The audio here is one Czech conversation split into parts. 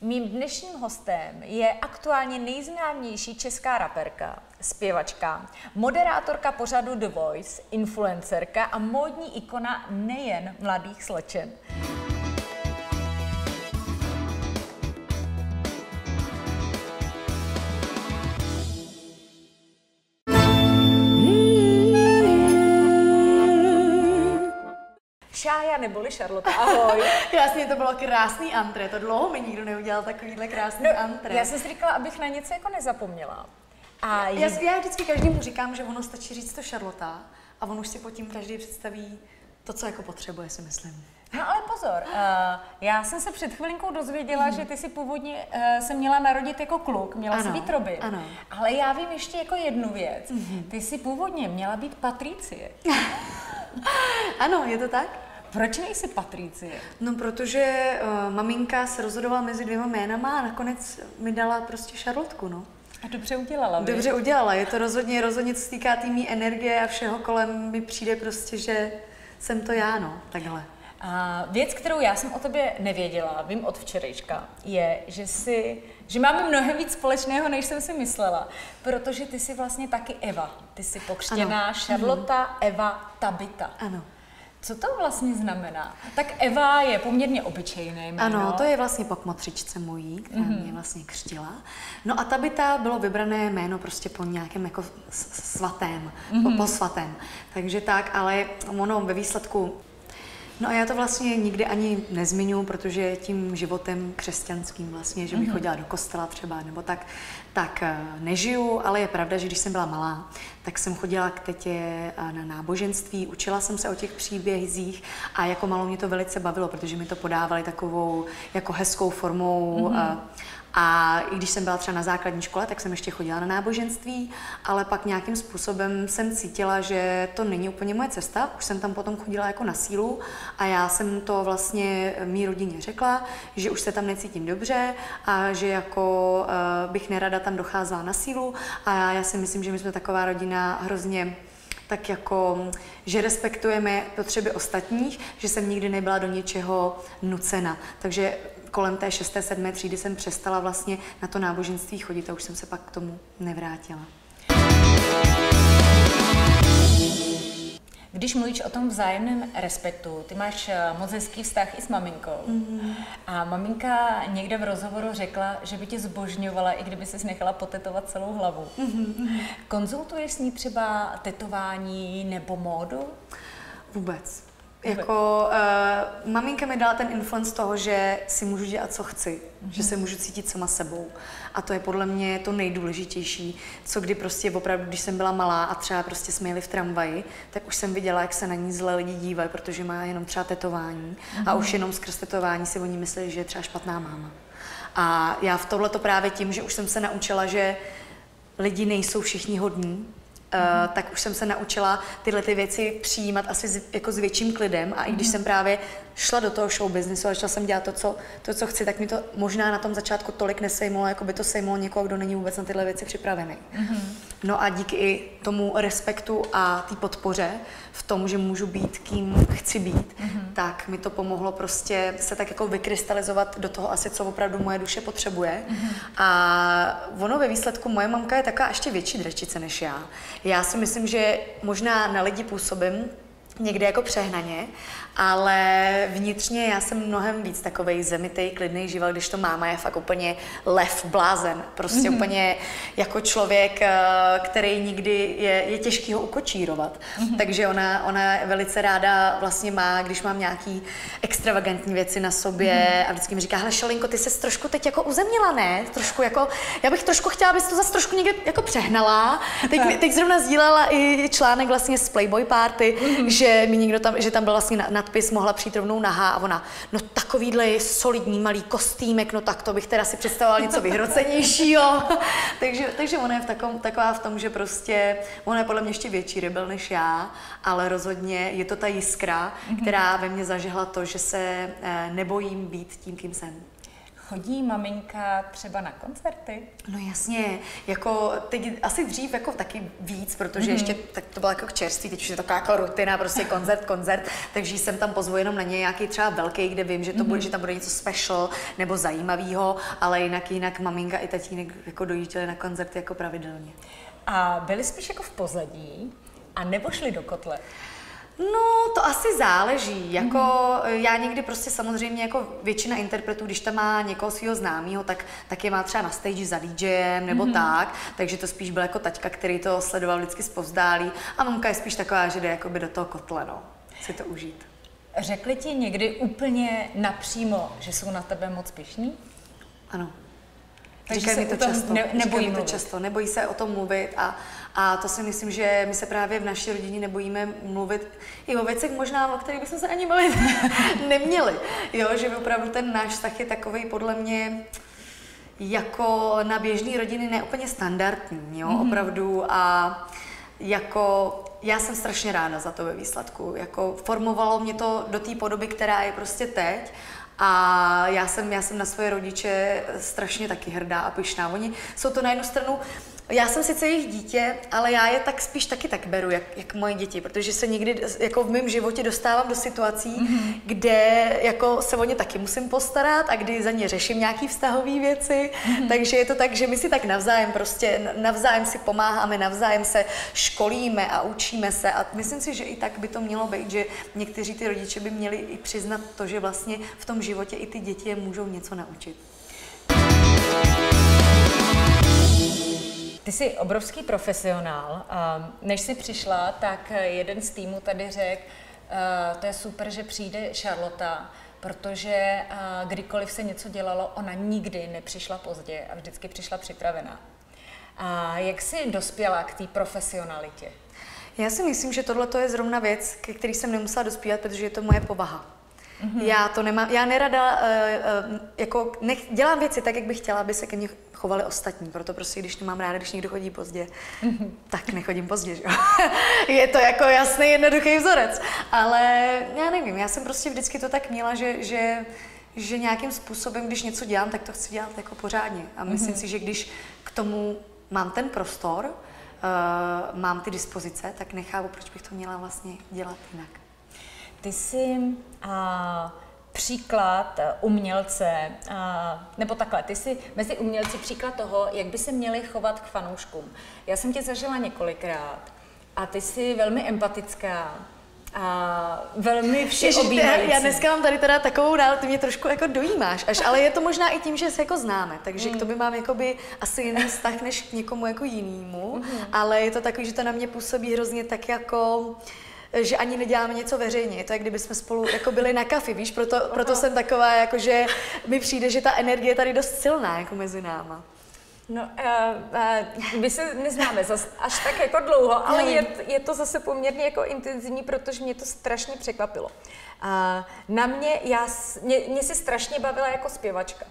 Mým dnešním hostem je aktuálně nejznámější česká raperka, zpěvačka, moderátorka pořadu The Voice, influencerka a módní ikona nejen mladých slečen. Šája neboli Charlotte, ahoj. Krásně, to bylo krásný antré, to dlouho mi nikdo neudělal takovýhle krásný antré. Já jsem si říkala, abych na něco jako nezapomněla. A já vždycky každému říkám, že ono stačí říct to Charlotte a on už si pod tím každý představí to, co jako potřebuje, si myslím. No ale pozor, já jsem se před chvilinkou dozvěděla, že ty si původně se měla narodit jako kluk, měla si být Robin. Ano. Ale já vím ještě jako jednu věc. Ty si původně měla být Patricie. Ano, je to tak? Proč nejsi Patricie? No, protože maminka se rozhodovala mezi dvěma jménama a nakonec mi dala prostě Charlotku, no. A dobře udělala, víš? Dobře udělala, je to rozhodně, co se týká té energie a všeho kolem, mi přijde prostě, že jsem to já, no, takhle. A věc, kterou já jsem o tobě nevěděla, vím od včerejška, je, že máme mnohem víc společného, než jsem si myslela, protože ty jsi vlastně taky Eva. Ty jsi pokřtěná Charlotte Eva Tabita. Ano. Co to vlastně znamená? Tak Eva je poměrně obyčejné jméno. Ano, to je vlastně po kmotřičce mojí, která mě vlastně křtila. No a Tabita bylo vybrané jméno prostě po nějakém jako svatém, po svatém. Takže tak, ale ono ve výsledku. No a já to vlastně nikdy ani nezmiňuji, protože tím životem křesťanským vlastně, že bych chodila do kostela třeba, nebo tak nežiju, ale je pravda, že když jsem byla malá, tak jsem chodila k tetě na náboženství, učila jsem se o těch příbězích a jako malou mě to velice bavilo, protože mi to podávali takovou jako hezkou formou. A i když jsem byla třeba na základní škole, tak jsem ještě chodila na náboženství, ale pak nějakým způsobem jsem cítila, že to není úplně moje cesta. Už jsem tam potom chodila jako na sílu a já jsem to vlastně mý rodině řekla, že už se tam necítím dobře a že jako bych nerada tam docházela na sílu a já si myslím, že my jsme taková rodina hrozně tak jako, že respektujeme potřeby ostatních, že jsem nikdy nebyla do něčeho nucena. Takže kolem té 6., 7. třídy jsem přestala vlastně na to náboženství chodit a už jsem se pak k tomu nevrátila. Když mluvíš o tom vzájemném respektu, ty máš moc hezký vztah i s maminkou. A maminka někde v rozhovoru řekla, že by tě zbožňovala, i kdyby ses nechala potetovat celou hlavu. Konzultuješ s ní třeba tetování nebo módu? Vůbec. Jako maminka mi dala ten influence toho, že si můžu dělat, co chci, že se můžu cítit sama sebou. A to je podle mě to nejdůležitější, co kdy prostě opravdu, když jsem byla malá a třeba prostě jsme jeli v tramvaji, tak už jsem viděla, jak se na ní zle lidi dívají, protože má jenom třeba tetování. A už jenom skrz tetování si oni mysleli, že je třeba špatná máma. A já v tohleto právě tím, že už jsem se naučila, že lidi nejsou všichni hodní, tak už jsem se naučila tyhle ty věci přijímat asi jako s větším klidem a i když jsem právě šla do toho show businessu a začala jsem dělat to, co chci, tak mi to možná na tom začátku tolik nesejmulo, jako by to sejmulo někoho, kdo není vůbec na tyhle věci připravený. No a díky i tomu respektu a té podpoře v tom, že můžu být, kým chci být, tak mi to pomohlo prostě se tak jako vykrystalizovat do toho asi, co opravdu moje duše potřebuje. A ono ve výsledku, moje mamka je taková ještě větší drečice než já. Já si myslím, že možná na lidi působím někde jako přehnaně, ale vnitřně já jsem mnohem víc takovej zemitej, klidnej živel, když to máma je fakt úplně lev, blázen. Prostě úplně jako člověk, který nikdy je těžký ho ukočírovat. Takže ona velice ráda vlastně má, když mám nějaký extravagantní věci na sobě a vždycky mi říká, hele Šalinko, ty ses trošku teď jako uzemnila, ne? Trošku jako, já bych trošku chtěla, abys to zase trošku někde jako přehnala. Teď zrovna sdílela i článek vlastně z Playboy Party, že mi někdo tam, že tam byl vlastně nadpis, mohla přijít rovnou nahá a ona, no takovýhle solidní malý kostýmek, no tak to bych teda si představovala něco vyhrocenějšího. takže ona je taková v tom, že prostě, ona je podle mě ještě větší rebel než já, ale rozhodně je to ta jiskra, která ve mně zažehla to, že se nebojím být tím, kým jsem. Chodí maminka třeba na koncerty? No jasně, jako teď asi dřív jako taky víc, protože ještě tak to bylo jako čerstvý, teď už je taková jako rutina, prostě koncert, takže jsem tam pozvu jenom na nějaký třeba velký, kde vím, že to bude, že tam bude něco special nebo zajímavého, ale jinak maminka i tatínek jako dojížděli na koncerty jako pravidelně. A byli spíš jako v pozadí a nebo šli do kotle? No, to asi záleží. Jako já někdy prostě samozřejmě jako většina interpretů, když tam má někoho svého známého, tak je má třeba na stage za DJem nebo tak, takže to spíš byl jako taťka, který to sledoval vždycky zpovzdálí a mamka je spíš taková, že jde jakoby do toho kotle, no, si to užít. Řekli ti někdy úplně napřímo, že jsou na tebe moc pyšní? Ano. Takže Říkají mi to často. Nebojí to často. Nebojí se o tom mluvit a to si myslím, že my se právě v naší rodině nebojíme mluvit i o věcech možná, o kterých bychom se ani mluvit neměli. Jo, že opravdu ten náš vztah je takovej podle mě jako na běžný rodiny neúplně standardní, jo, opravdu a jako já jsem strašně ráda za to ve výsledku. Jako formovalo mě to do té podoby, která je prostě teď. A já jsem na svoje rodiče strašně taky hrdá a pyšná. Oni jsou to na jednu stranu, já jsem sice jejich dítě, ale já je tak spíš taky tak beru, jak moje děti, protože se někdy jako v mém životě dostávám do situací, kde jako se o ně taky musím postarat a kdy za ně řeším nějaký vztahové věci, takže je to tak, že my si tak navzájem si pomáháme, navzájem se školíme a učíme se a myslím si, že i tak by to mělo být, že někteří ty rodiče by měli i přiznat to, že vlastně v tom životě i ty děti je můžou něco naučit. Ty jsi obrovský profesionál. Než jsi přišla, tak jeden z týmu tady řekl, to je super, že přijde Charlotta, protože kdykoliv se něco dělalo, ona nikdy nepřišla pozdě a vždycky přišla připravená. A jak jsi dospěla k té profesionalitě? Já si myslím, že tohle je zrovna věc, ke který jsem nemusela dospívat, protože je to moje povaha. Já to nemám, já nerada jako dělám věci tak, jak bych chtěla, aby se ke mně chovali ostatní, proto prostě, když nemám ráda, když někdo chodí pozdě, tak nechodím pozdě, že jo. Je to jako jasný, jednoduchý vzorec, ale já nevím, já jsem prostě vždycky to tak měla, že nějakým způsobem, když něco dělám, tak to chci dělat jako pořádně a myslím si, že když k tomu mám ten prostor, mám ty dispozice, tak nechápu, proč bych to měla vlastně dělat jinak. Ty jsi příklad umělce, nebo takhle, ty jsi mezi umělci příklad toho, jak by se měli chovat k fanouškům. Já jsem tě zažila několikrát a ty jsi velmi empatická a velmi všeobjímající. Já dneska mám tady teda takovou dál, ty mě trošku jako dojímáš až, ale je to možná i tím, že se jako známe, takže k tobě mám jakoby asi jiný vztah než k někomu jako jinému, ale je to takový, že to na mě působí hrozně tak jako že ani neděláme něco veřejně. Je to, jak kdyby jsme spolu jako byli na kafi, víš? Proto jsem taková, jako, že mi přijde, že ta energie je tady dost silná jako mezi náma. No, my se neznáme zas až tak jako dlouho, ale je to zase poměrně jako intenzivní, protože mě to strašně překvapilo. Na mě si strašně bavila jako zpěvačka.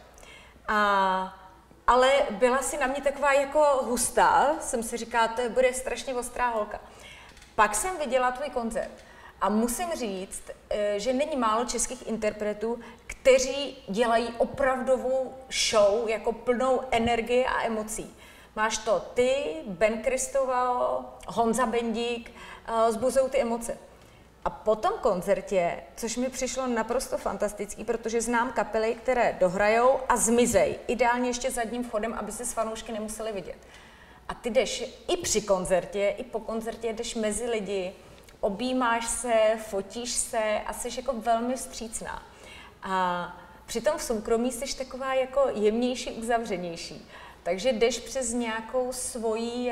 Ale byla si na mě taková jako hustá, jsem si říkala, to bude strašně ostrá holka. Pak jsem viděla tvůj koncert a musím říct, že není málo českých interpretů, kteří dělají opravdovou show jako plnou energie a emocí. Máš to ty, Ben Kristoval, Honza Bendík, zbuzují ty emoce. A po tom koncertě, což mi přišlo naprosto fantastický, protože znám kapely, které dohrajou a zmizej, ideálně ještě zadním vchodem, aby se s fanoušky nemuseli vidět. A ty jdeš i při koncertě, i po koncertě jdeš mezi lidi, objímáš se, fotíš se a jsi jako velmi vstřícná. A přitom v soukromí jsi taková jako jemnější, uzavřenější. Takže jdeš přes nějakou svoji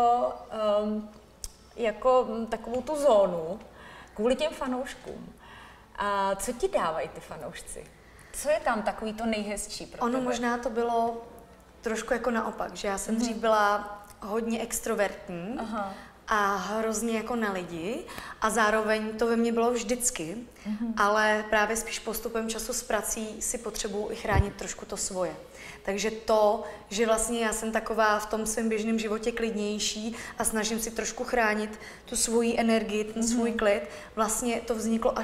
jako takovou tu zónu kvůli těm fanouškům. A co ti dávají ty fanoušci? Co je tam takový to nejhezčí pro tebe? Možná to bylo trošku jako naopak, že já jsem dřív byla hodně extrovertní a hrozně jako na lidi a zároveň to ve mně bylo vždycky, ale právě spíš postupem času s prací si potřebuji i chránit trošku to svoje. Takže to, že vlastně já jsem taková v tom svém běžném životě klidnější a snažím si trošku chránit tu svoji energii, ten svůj klid, vlastně to vzniklo až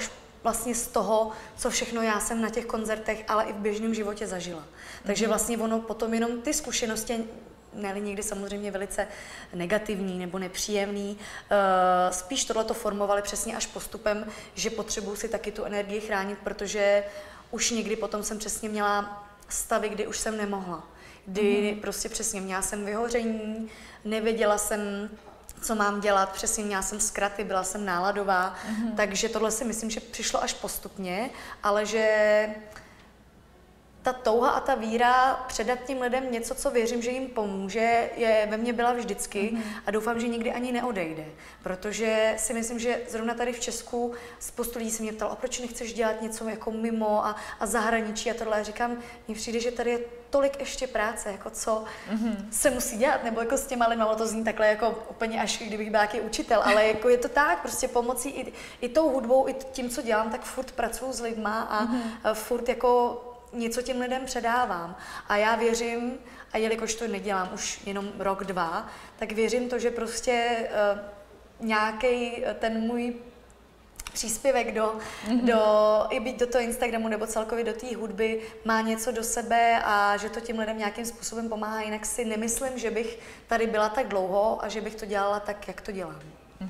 vlastně z toho, co všechno já jsem na těch koncertech, ale i v běžném životě zažila. Takže vlastně ono potom jenom ty zkušenosti, ne někdy samozřejmě velice negativní nebo nepříjemný, spíš tohleto formovali přesně až postupem, že potřebuji si taky tu energii chránit, protože už někdy potom jsem přesně měla stavy, kdy už jsem nemohla. Kdy prostě přesně měla jsem vyhoření, nevěděla jsem, co mám dělat, přesně měla jsem zkraty, byla jsem náladová, takže tohle si myslím, že přišlo až postupně, ale že ta touha a ta víra předat tím lidem něco, co věřím, že jim pomůže, je ve mně byla vždycky a doufám, že nikdy ani neodejde. Protože si myslím, že zrovna tady v Česku spoustu lidí se mě ptalo, a proč nechceš dělat něco jako mimo a zahraničí a tohle. A říkám, mně přijde, že tady je tolik ještě práce, jako co se musí dělat, nebo jako s těma lidma, to zní takhle jako úplně až kdybych byl nějaký učitel, ale jako je to tak, prostě pomocí i tou hudbou, i tím, co dělám, tak furt pracuji s lidma a furt jako něco těm lidem předávám. A já věřím, a jelikož to nedělám už jenom rok, 2, tak věřím to, že prostě nějaký ten můj příspěvek i být do toho Instagramu nebo celkově do té hudby má něco do sebe a že to těm lidem nějakým způsobem pomáhá. Jinak si nemyslím, že bych tady byla tak dlouho a že bych to dělala tak, jak to dělám.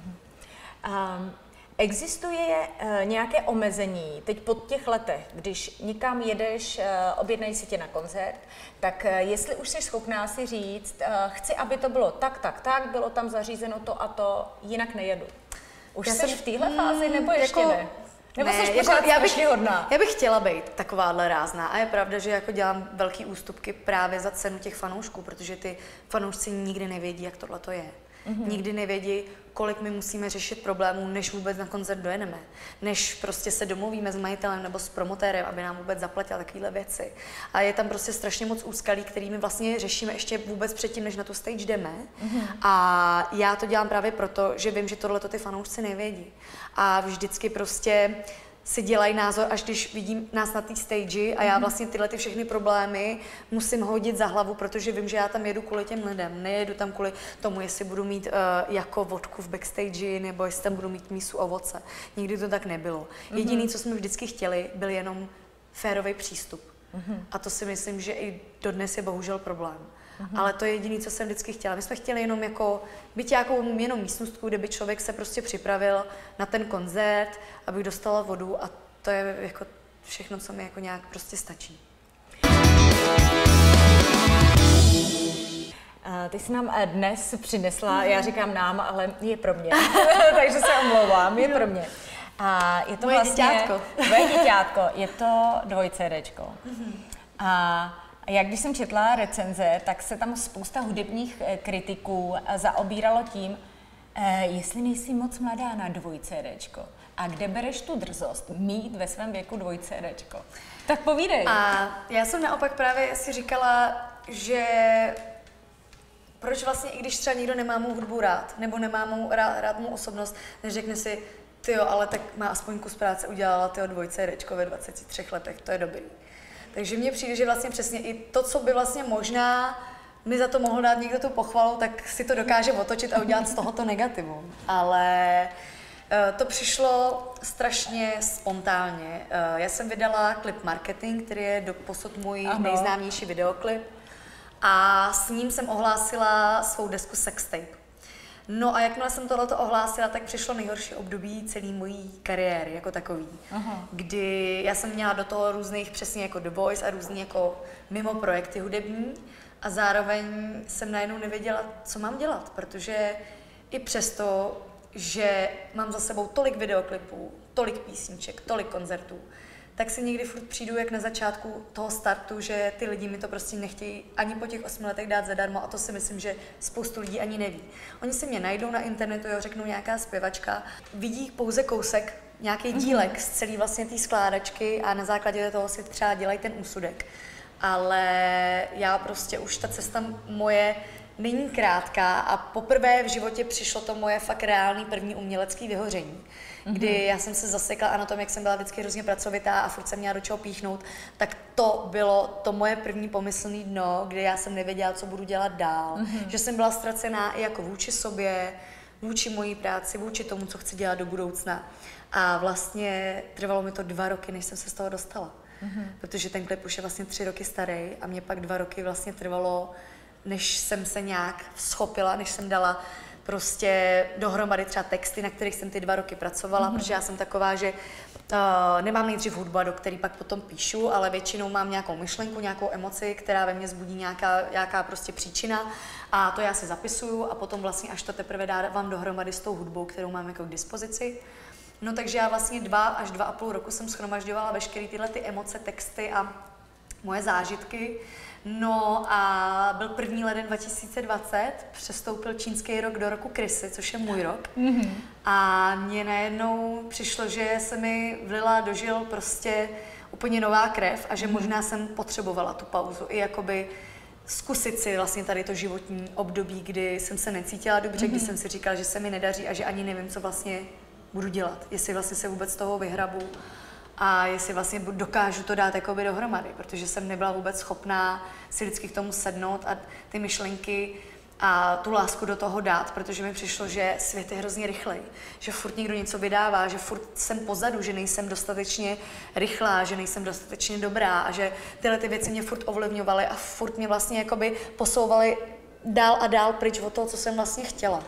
Existuje nějaké omezení teď po těch letech, když nikam jedeš, objednají si tě na koncert, tak jestli už jsi schopná si říct, chci, aby to bylo tak, bylo tam zařízeno to a to, jinak nejedu. Už jsi v téhle fázi, nebo ještě jako, ne? Nebo ne, jsi pořád strašně hodná? Já bych chtěla být takováhle rázná a je pravda, že jako dělám velký ústupky právě za cenu těch fanoušků, protože ty fanoušci nikdy nevědí, jak tohle to je. Nikdy nevědí, kolik my musíme řešit problémů, než vůbec na koncert dojedeme. Než prostě se domluvíme s majitelem nebo s promotérem, aby nám vůbec zaplatil takovéhle věci. A je tam prostě strašně moc úskalí, kterými vlastně řešíme ještě vůbec předtím, než na tu stage jdeme. A já to dělám právě proto, že vím, že tohleto ty fanoušci nevědí. A vždycky prostě si dělají názor, až když vidím nás na té stage a já vlastně tyhle ty všechny problémy musím hodit za hlavu, protože vím, že já tam jedu kvůli těm lidem, nejedu tam kvůli tomu, jestli budu mít jako vodku v backstage nebo jestli tam budu mít mísu ovoce. Nikdy to tak nebylo. Jediné, co jsme vždycky chtěli, byl jenom férový přístup. A to si myslím, že i dodnes je bohužel problém. Ale to je jediné, co jsem vždycky chtěla. My jsme chtěli jenom jako být nějakou jenom místnostku, kde by člověk se prostě připravil na ten koncert, abych dostala vodu a to je jako všechno, co mi jako nějak prostě stačí. Ty jsi nám dnes přinesla, já říkám nám, ale je pro mě, takže se omlouvám, je pro mě. A je to moje vlastně děťátko. Moje děťátko, je to 2 CDčko. A jak když jsem četla recenze, tak se tam spousta hudebních kritiků zaobíralo tím, jestli nejsi moc mladá na 2 CDčko. A kde bereš tu drzost mít ve svém věku 2 CDčko? Tak povídej. A já jsem naopak právě si říkala, že proč vlastně, i když třeba někdo nemá mou hudbu rád, nebo nemá rád mou osobnost, neřekne si, tyjo, ale tak má aspoň kus práce, udělala tyjo 2 CDčko ve 23 letech, to je dobrý. Takže mně přijde, že vlastně přesně i to, co by vlastně možná mi za to mohl dát někdo tu pochvalu, tak si to dokáže otočit a udělat z tohoto negativum. Ale to přišlo strašně spontánně. Já jsem vydala klip Marketing, který je doposud můj nejznámější videoklip. A s ním jsem ohlásila svou desku Sextape. No a jakmile jsem tohleto ohlásila, tak přišlo nejhorší období celé mojí kariéry jako takový. Kdy já jsem měla do toho různých přesně jako The Voice a různý jako mimo projekty hudební a zároveň jsem najednou nevěděla, co mám dělat, protože i přesto, že mám za sebou tolik videoklipů, tolik písniček, tolik koncertů, tak si někdy furt přijdu jak na začátku toho startu, že ty lidi mi to prostě nechtějí ani po těch 8 letech dát zadarmo a to si myslím, že spoustu lidí ani neví. Oni si mě najdou na internetu, jo, řeknou nějaká zpěvačka, vidí pouze kousek, nějaký dílek z celé vlastně té skládačky a na základě toho si třeba dělají ten úsudek. Ale já prostě už ta cesta moje není krátká a poprvé v životě přišlo to moje fakt reálný první umělecký vyhoření. Kdy já jsem se zasekla a na tom, jak jsem byla vždycky hrozně pracovitá a furt jsem měla do čeho píchnout, tak to bylo to moje první pomyslný dno, kdy já jsem nevěděla, co budu dělat dál. Že jsem byla ztracená i jako vůči sobě, vůči mojí práci, vůči tomu, co chci dělat do budoucna. A vlastně trvalo mi to 2 roky, než jsem se z toho dostala. Protože ten klip už je vlastně 3 roky starý a mě pak 2 roky vlastně trvalo, než jsem se nějak schopila, než jsem dala prostě dohromady třeba texty, na kterých jsem ty 2 roky pracovala, protože já jsem taková, že nemám nejdřív hudba, do který pak potom píšu, ale většinou mám nějakou myšlenku, nějakou emoci, která ve mně zbudí nějaká prostě příčina a to já si zapisuju a potom vlastně až to teprve dávám dohromady s tou hudbou, kterou mám jako k dispozici. No takže já vlastně 2 až 2,5 roku jsem shromažďovala veškeré tyhle ty emoce, texty a moje zážitky. No a byl 1. leden 2020, přestoupil čínský rok do roku krysy, což je můj rok. A mně najednou přišlo, že se mi vlila do žil prostě úplně nová krev a že možná jsem potřebovala tu pauzu i jakoby zkusit si vlastně tady to životní období, kdy jsem se necítila dobře, kdy jsem si říkala, že se mi nedaří a že ani nevím, co vlastně budu dělat, jestli vlastně se vůbec z toho vyhrabu a jestli vlastně dokážu to dát jakoby dohromady, protože jsem nebyla vůbec schopná si vždycky k tomu sednout a ty myšlenky a tu lásku do toho dát, protože mi přišlo, že svět je hrozně rychlej, že furt někdo něco vydává, že furt jsem pozadu, že nejsem dostatečně rychlá, že nejsem dostatečně dobrá a že tyhle ty věci mě furt ovlivňovaly a furt mě vlastně jakoby posouvaly dál a dál pryč od toho, co jsem vlastně chtěla.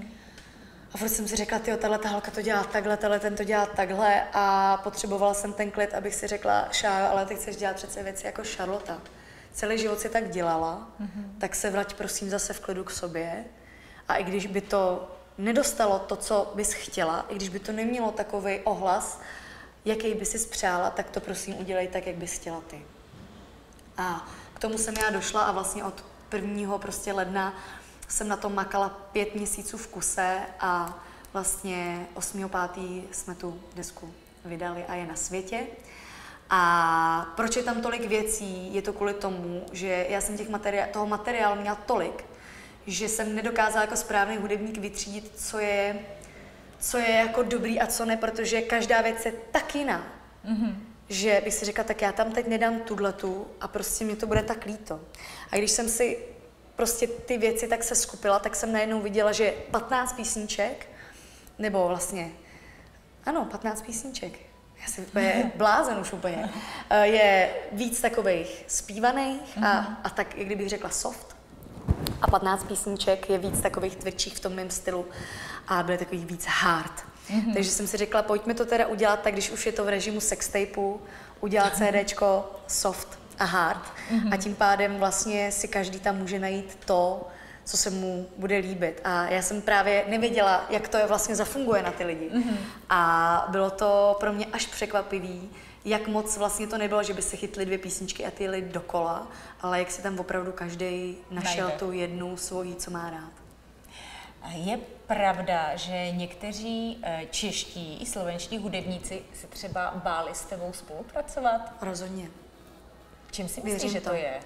A furt jsem si řekla, tyjo, tahleta holka to dělá takhle, ten to dělá takhle a potřebovala jsem ten klid, abych si řekla, Šájo, ale ty chceš dělat přece věci jako Charlotte. Celý život si tak dělala, tak se vrať prosím zase v klidu k sobě a i když by to nedostalo to, co bys chtěla, i když by to nemělo takový ohlas, jaký by si spřála, tak to prosím udělej tak, jak bys chtěla ty. A k tomu jsem já došla a vlastně od 1. prostě ledna jsem na tom makala 5 měsíců v kuse a vlastně 8.5. jsme tu desku vydali a je na světě. A proč je tam tolik věcí? Je to kvůli tomu, že já jsem toho materiálu měla tolik, že jsem nedokázala jako správný hudebník vytřídit, co je jako dobrý a co ne, protože každá věc je tak jiná. Že bych si řekla, tak já tam teď nedám tuhletu a prostě mě to bude tak líto. A když jsem si prostě ty věci tak se skupila, tak jsem najednou viděla, že 15 písniček, nebo vlastně, ano, 15 písniček, já jsem úplně blázen už úplně, je víc takových zpívaných a tak, jak kdybych řekla soft. A 15 písniček je víc takových tvrdších v tom mém stylu a byly takových víc hard. Takže jsem si řekla, pojďme to teda udělat tak, když už je to v režimu sextapeu, udělat CDčko soft a hard. A tím pádem vlastně si každý tam může najít to, co se mu bude líbit. A já jsem právě nevěděla, jak to vlastně zafunguje na ty lidi. A bylo to pro mě až překvapivý, jak moc vlastně to nebylo, že by se chytly 2 písničky a ty jeli dokola, ale jak si tam opravdu každý našel tu jednu svoji, co má rád. Je pravda, že někteří čeští i slovenští hudebníci se třeba báli s tebou spolupracovat? Rozhodně. Čím si myslíš, že to je?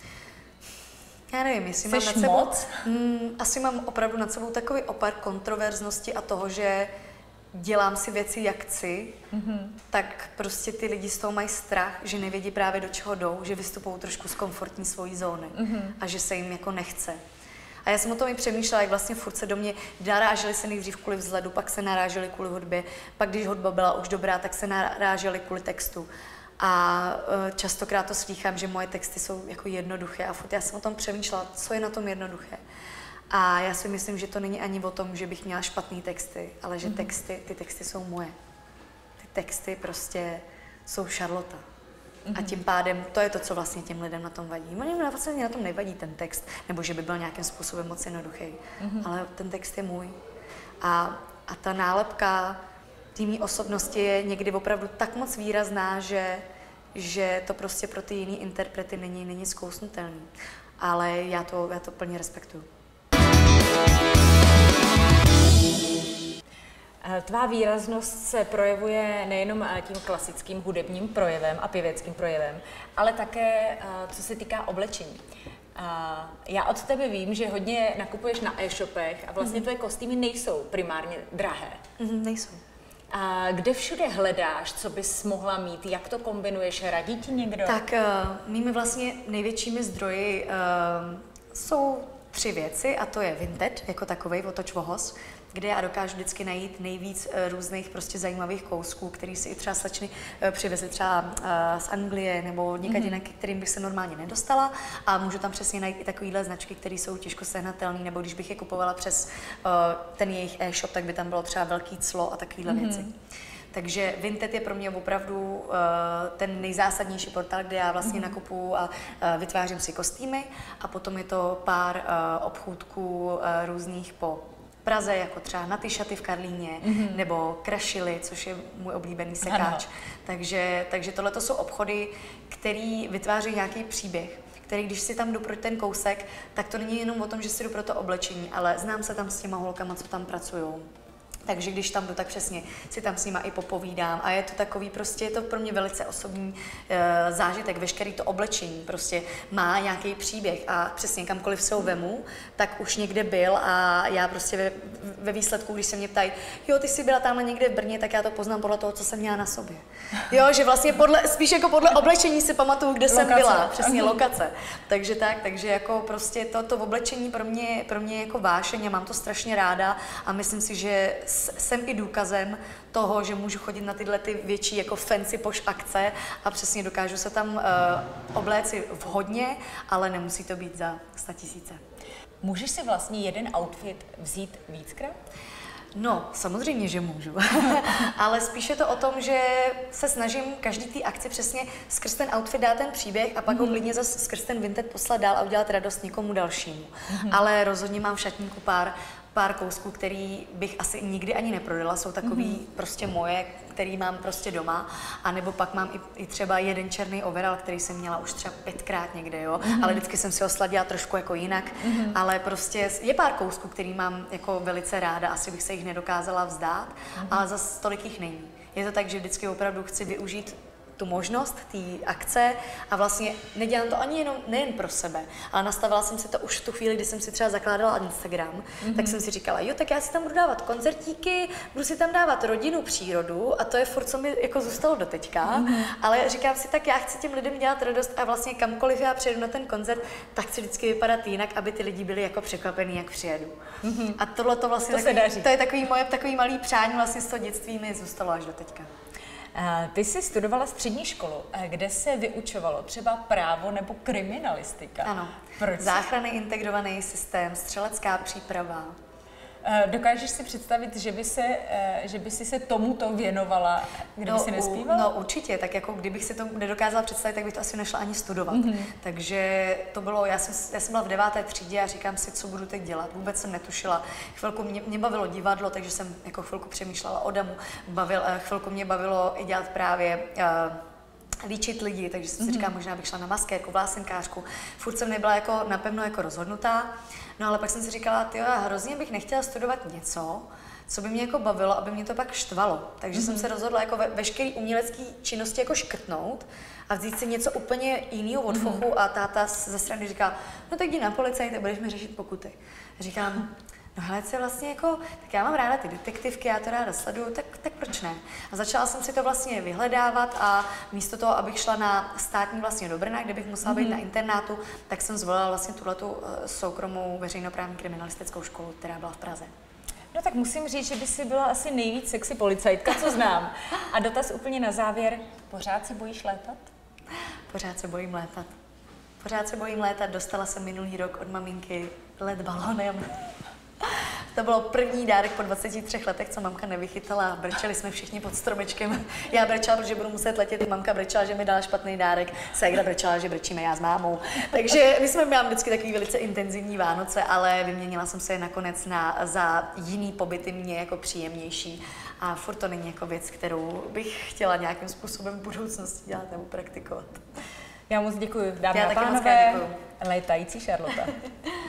Já nevím, jestli mám nad sebou... asi mám opravdu nad sebou takový opar kontroverznosti a toho, že dělám si věci jak chci, tak prostě ty lidi z toho mají strach, že nevědí právě do čeho jdou, že vystupují trošku z komfortní svojí zóny a že se jim jako nechce. A já jsem o tom i přemýšlela, jak vlastně furt se do mě naráželi se nejdřív kvůli vzhledu, pak se naráželi kvůli hudbě, pak když hudba byla už dobrá, tak se naráželi kvůli textu. A častokrát to slýchám, že moje texty jsou jako jednoduché a furt já jsem o tom přemýšlela, co je na tom jednoduché. A já si myslím, že to není ani o tom, že bych měla špatný texty, ale že ty texty jsou moje. Ty texty prostě jsou Charlotte. A tím pádem to je to, co vlastně těm lidem na tom vadí. Mně vlastně na tom nevadí ten text, nebo že by byl nějakým způsobem moc jednoduchý, ale ten text je můj. A ta nálepka té mý osobnosti je někdy opravdu tak moc výrazná, že to prostě pro ty jiný interprety není zkousnutelný. Ale já to plně respektuju. Tvá výraznost se projevuje nejenom tím klasickým hudebním projevem a pěveckým projevem, ale také co se týká oblečení. Já od tebe vím, že hodně nakupuješ na e-shopech a vlastně tvoje kostýmy nejsou primárně drahé. Nejsou. A kde všude hledáš, co bys mohla mít? Jak to kombinuješ? Radí ti někdo? Tak mými vlastně největšími zdroji jsou 3 věci a to je Vinted, jako takovej, otoč vohoz, kde já dokážu vždycky najít nejvíc různých prostě zajímavých kousků, který si i třeba slečny přivezly třeba z Anglie nebo někde jinak, kterým bych se normálně nedostala a můžu tam přesně najít i takovýhle značky, které jsou těžko sehnatelné, nebo když bych je kupovala přes ten jejich e-shop, tak by tam bylo třeba velký clo a takovýhle věci. Takže Vinted je pro mě opravdu ten nejzásadnější portál, kde já vlastně nakupuju a vytvářím si kostýmy a potom je to pár obchůdků různých po Praze, jako třeba Na ty šaty v Karlíně, nebo Krašily, což je můj oblíbený sekáč. Takže tohle to jsou obchody, které vytváří nějaký příběh, který když si tam jdu pro ten kousek, tak to není jenom o tom, že si jdu pro to oblečení, ale znám se tam s těma holkama, co tam pracují. Takže když tam jdu, tak přesně si tam s nima i popovídám a je to takový prostě, je to pro mě velice osobní zážitek, veškerý to oblečení prostě má nějaký příběh a přesně kamkoliv se ho vemu, tak už někde byl a já prostě ve výsledku, když se mě ptají, jo, ty jsi byla tamhle někde v Brně, tak já to poznám podle toho, co jsem měla na sobě. Jo, že vlastně spíš jako podle oblečení si pamatuju, kde jsem byla, přesně lokace. Takže jako prostě to oblečení pro mě je jako vášeň a mám to strašně ráda a myslím si, že jsem i důkazem toho, že můžu chodit na tyhle ty větší jako fancy poš akce a přesně dokážu se tam obléci vhodně, ale nemusí to být za 100 000. Můžeš si vlastně jeden outfit vzít víckrát? No, samozřejmě, že můžu. Ale spíše to o tom, že se snažím každý té akci přesně skrz ten outfit dát ten příběh a pak ho klidně zase skrz ten Vinted poslat dál a udělat radost někomu dalšímu. Ale rozhodně mám v šatníku pár kousků, který bych asi nikdy ani neprodala, jsou takový prostě moje, který mám prostě doma, a nebo pak mám i třeba jeden černý overall, který jsem měla už třeba 5krát někde, jo, ale vždycky jsem si ho sladila trošku jako jinak, ale prostě je pár kousků, který mám jako velice ráda, asi bych se jich nedokázala vzdát, ale zase tolik jich není. Je to tak, že vždycky opravdu chci využít tu možnost té akce a vlastně nedělám to ani nejen pro sebe, ale nastavila jsem si to už v tu chvíli, kdy jsem si třeba zakládala Instagram, tak jsem si říkala, jo, tak já si tam budu dávat koncertíky, budu si tam dávat rodinu, přírodu a to je furt, co mi jako zůstalo doteďka, ale říkám si, tak já chci těm lidem dělat radost a vlastně kamkoliv já přijedu na ten koncert, tak chci vždycky vypadat jinak, aby ty lidi byli jako překvapení, jak přijedu. A tohle to vlastně to je takový malý přání, vlastně z toho dětství mi zůstalo až doteďka. Ty jsi studovala střední školu, kde se vyučovalo třeba právo nebo kriminalistika. Ano. Proč? Záchranný integrovaný systém, střelecká příprava. Dokážeš si představit, že by si se tomuto věnovala, kdyby si nespívala? No určitě, tak jako kdybych si to nedokázala představit, tak bych to asi nešla ani studovat. Takže to bylo, já jsem byla v 9. třídě a říkám si, co budu teď dělat. Vůbec jsem netušila. Chvilku mě bavilo divadlo, takže jsem jako chvilku přemýšlela o Damu. Chvilku mě bavilo i dělat právě líčit lidi, takže jsem si říkala, možná bych šla na maskérku, vlásenkářku. Furt jsem nebyla jako napevno jako rozhodnutá. No ale pak jsem si říkala, já hrozně bych nechtěla studovat něco, co by mě jako bavilo, aby mě to pak štvalo. Takže jsem se rozhodla jako veškerý umělecký činnosti jako škrtnout a vzít si něco úplně jiného od fochu a táta ze strany říká, no tak jdi na policajt a budeš mi řešit pokuty. Říkám, no hele, co vlastně jako, tak já mám ráda ty detektivky, já to ráda sleduju, tak proč ne? A začala jsem si to vlastně vyhledávat a místo toho, abych šla na státní vlastně do Brna, kde bych musela být na internátu, tak jsem zvolila vlastně tuhletu soukromou veřejnoprávní kriminalistickou školu, která byla v Praze. No tak musím říct, že by si byla asi nejvíc sexy policajtka, co znám. A dotaz úplně na závěr, pořád se bojíš létat? Pořád se bojím létat. Pořád se bojím létat, dostala jsem minulý rok od maminky let balónem. To bylo první dárek po 23 letech, co mamka nevychytala. Brečeli jsme všichni pod stromečkem. Já brečela, protože budu muset letět. Mamka brečela, že mi dala špatný dárek. Ségra brečela, že brečíme já s mámou. Takže my jsme měli vždycky takový velice intenzivní Vánoce, ale vyměnila jsem se je nakonec za jiný pobyty mě jako příjemnější. A furt to není jako věc, kterou bych chtěla nějakým způsobem v budoucnosti dělat nebo praktikovat. Já moc děkuji, dámy a pánové, létající Charlotta.